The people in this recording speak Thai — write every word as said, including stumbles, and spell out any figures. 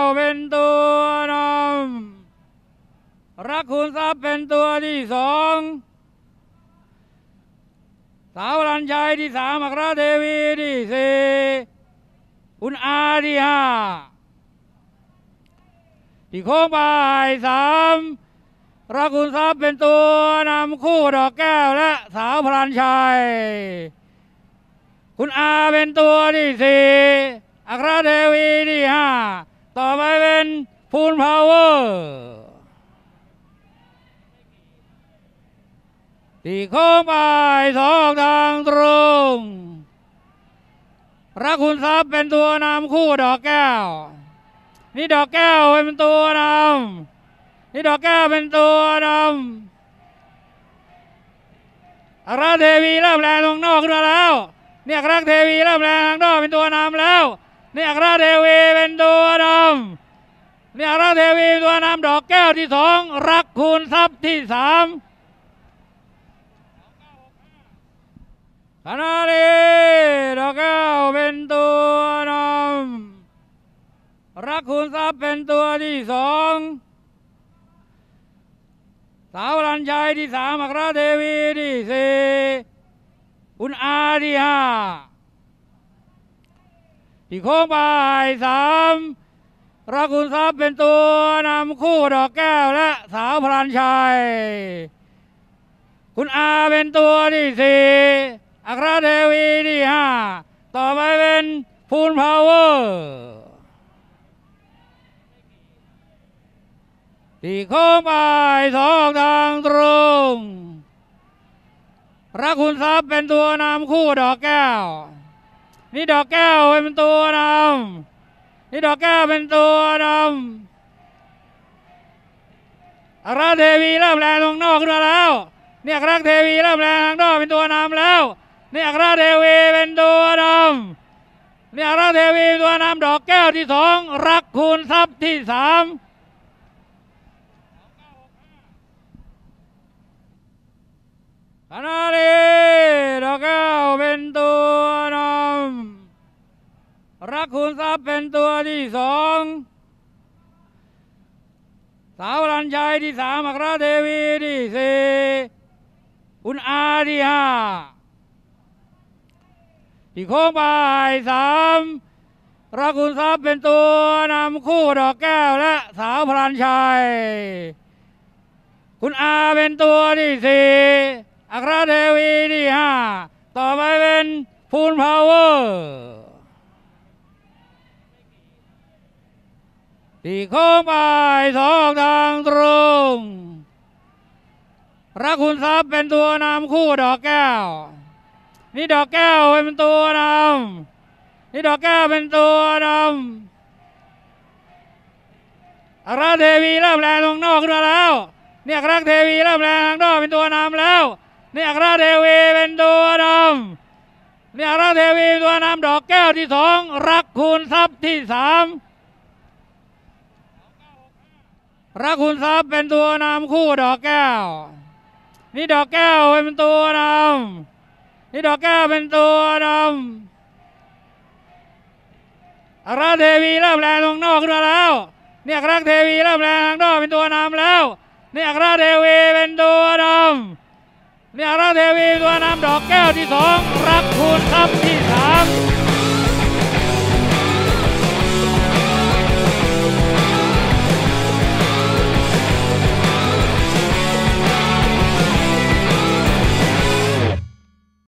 เป็นตัวนำรักคุณทรัพย์เป็นตัวที่สองสาวรัญชัยที่สามอัครเทวีที่สี่คุณอาที่ห้าที่โค้งบ่ายสามรักคุณทรัพย์เป็นตัวนำคู่ดอกแก้วและสาวพลันชัยคุณอาเป็นตัวที่สี่อัครเทวีที่ห้าต่อไปเป็นพูนพาวเวอร์ที่โค้งบ่ายสองทางตรงรักคุณทรัพย์เป็นตัวนำคู่ดอกแก้วนี่ดอกแก้วเป็นตัวนำนี่ดอกแก้วเป็นตัวนำอัครเทวีเริ่มแรงลงนอกขึ้นมาแล้วเนี่ยอัครเทวีเริ่มแรงทางนอกเป็นตัวนำแล้วนี่อัครเทวีเป็นตัวนำนี่อัครเทวีตัวนำดอกแก้วที่สองรักคุณทรัพย์ที่สามขณะนี้ดอกแก้วเป็นตัวนำรักคุณทรัพย์เป็นตัวที่สองสาวรัญชัยที่สามอัครเทวีที่สี่คุณอาที่ห้าที่โค้งบ่ายสามรักคุณทรัพย์เป็นตัวนำคู่ดอกแก้วและสาวพลันชัยคุณอาเป็นตัวที่สี่อัครเทวีที่ห้าต่อไปเป็นพูนพาวเวอร์ที่โค้งบ่ายสองทางตรงรักคุณทรัพย์เป็นตัวนำคู่ดอกแก้วนี่ดอกแก้วเป็นตัวนำนี่ดอกแก้วเป็นตัวนำอัครเทวีเริ่มแรงลงนอกขึ้นมาแล้วนี่อัครเทวีเริ่มแรงทางนอกเป็นตัวนำแล้วนี่อัครเทวีเป็นตัวนำนี่อัครเทวีตัวนำดอกแก้วที่สองรักคุณทรัพย์ที่สามขณะนี้ดอกแก้วเป็นตัวนำรักคุณทรัพย์เป็นตัวที่สองสาวรัญชัยที่สามอัครเทวีที่สี่คุณอาที่ห้าที่โค้งบ่ายสามรักคุณทรัพย์เป็นตัวนำคู่ดอกแก้วและสาวพลันชัยคุณอาเป็นตัวที่สี่อัครเทวีที่ห้าต่อไปเป็นพูนพาวเวอร์ที่โค้งบ่ายสองทางตรงรักคุณทรัพย์เป็นตัวนำคู่ดอกแก้วนี่ดอกแก้วเป็นตัวนำนี่ดอกแก้วเป็นตัวนำอัครเทวีเริ่มแรงลงนอกขึ้นมาแล้วนี่อัครเทวีเริ่มแรงทางนอกเป็นตัวนำแล้วนี่อัครเทวีเป็นตัวนำนี่อัครเทวีตัวนำดอกแก้วที่สองรักคุณทรัพย์ที่สามรักคุณทรัพย์เป็นตัวนำคู่ดอกแก้วนี่ดอกแก้วเป็นตัวนำนี่ดอกแก้วเป็นตัวนำอัครเทวีเริ่มแรงลงนอกขึ้นมาแล้วนี่อัครเทวีเริ่มแรงทางนอกเป็นตัวนำแล้วนี่อัครเทวีเป็นตัวนำนี่อัครเทวีตัวนำดอกแก้วที่สองรักคุณทรัพย์ที่สาม